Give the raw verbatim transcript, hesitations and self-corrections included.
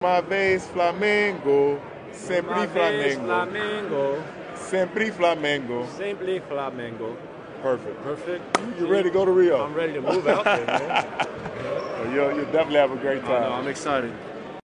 Uma vez Flamengo, sempre Uma vez Flamengo. Flamengo, Sempre Flamengo. simply Flamengo. Perfect. Perfect. You ready to go to Rio? I'm ready to move out there, man. You'll, you'll definitely have a great I know, time. I'm excited.